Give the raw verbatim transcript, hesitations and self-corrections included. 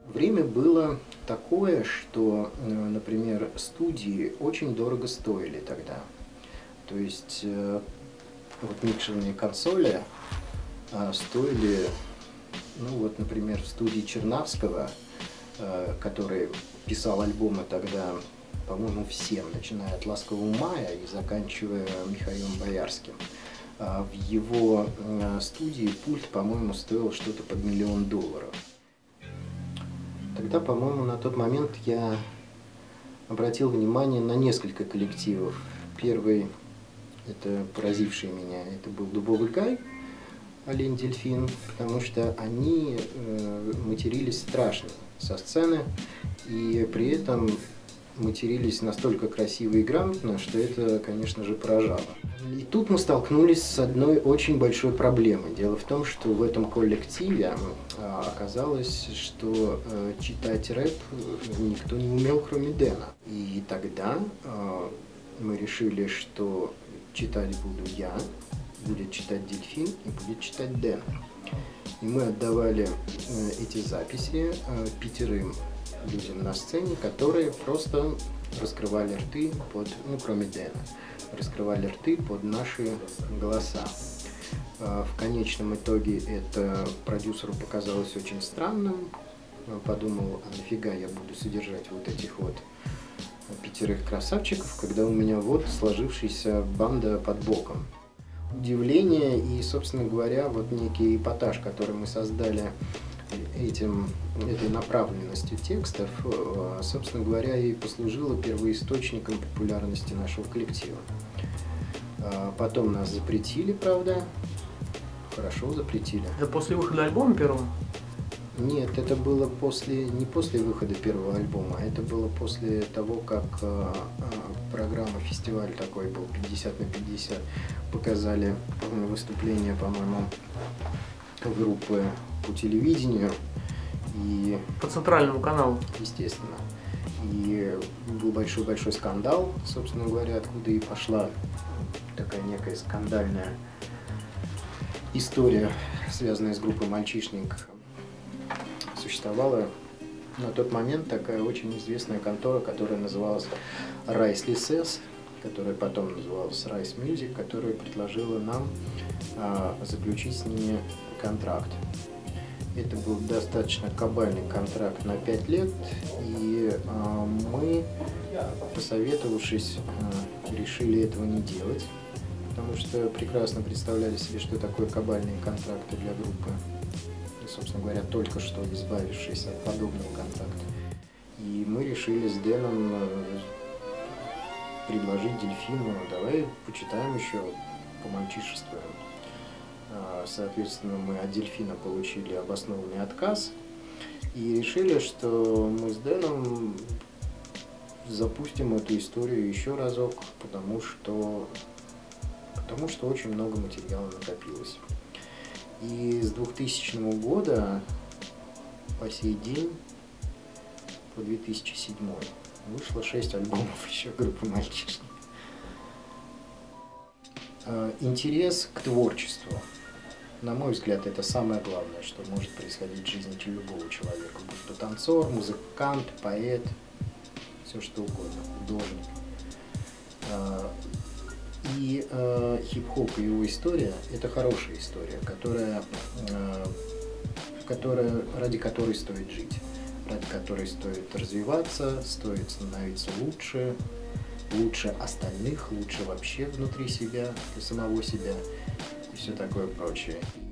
Время было такое, что, например, студии очень дорого стоили тогда. То есть вот микшерные консоли стоили, ну вот, например, в студии Чернавского, который писал альбомы тогда, по-моему, всем, начиная от «Ласкового мая» и заканчивая Михаилом Боярским. В его студии пульт, по-моему, стоил что-то под миллион долларов. Тогда, по-моему, на тот момент я обратил внимание на несколько коллективов. Первый, это поразивший меня, это был «Дубовый гай», «Олень-дельфин», потому что они э, матерились страшно со сцены, и при этом матерились настолько красиво и грамотно, что это, конечно же, поражало. И тут мы столкнулись с одной очень большой проблемой. Дело в том, что в этом коллективе оказалось, что читать рэп никто не умел, кроме Дэна. И тогда мы решили, что читать буду я, будет читать Дельфин и будет читать Дэн. И мы отдавали эти записи пятерым людям на сцене, которые просто раскрывали рты под, ну кроме Дэна, раскрывали рты под наши голоса. В конечном итоге это продюсеру показалось очень странным. Он подумал, а нафига я буду содержать вот этих вот пятерых красавчиков, когда у меня вот сложившаяся банда под боком. Удивление и, собственно говоря, вот некий эпатаж, который мы создали этим, этой направленностью текстов, собственно говоря, и послужило первоисточником популярности нашего коллектива. Потом нас запретили, правда, хорошо запретили. Это после выхода альбома первого? Нет, это было после, не после выхода первого альбома, это было после того, как э, программа, фестиваль такой был, пятьдесят на пятьдесят, показали выступление, по-моему, группы по телевидению. И, по центральному каналу. Естественно. И был большой-большой скандал, собственно говоря, откуда и пошла такая некая скандальная история, связанная с группой «Мальчишник». Существовала на тот момент такая очень известная контора, которая называлась Rice Lices, которая потом называлась Rice Music, которая предложила нам а, заключить с ними контракт. Это был достаточно кабальный контракт на пять лет, и а, мы, посоветовавшись, а, решили этого не делать, потому что прекрасно представляли себе, что такое кабальные контракты для группы. Собственно говоря, только что избавившись от подобного контакта. И мы решили с Дэном предложить Дельфину, давай почитаем еще, помальчишествуем. Соответственно, мы от Дельфина получили обоснованный отказ и решили, что мы с Дэном запустим эту историю еще разок, потому что, потому что очень много материала накопилось. И с двухтысячного года по сей день, по две тысячи седьмой, вышло шесть альбомов еще группы «Мальчишник». Интерес к творчеству, на мой взгляд, это самое главное, что может происходить в жизни любого человека, будь то танцор, музыкант, поэт, все что угодно, художник. И э, хип-хоп и его история – это хорошая история, которая, э, которая, ради которой стоит жить, ради которой стоит развиваться, стоит становиться лучше, лучше остальных, лучше вообще внутри себя, для самого себя и все такое прочее.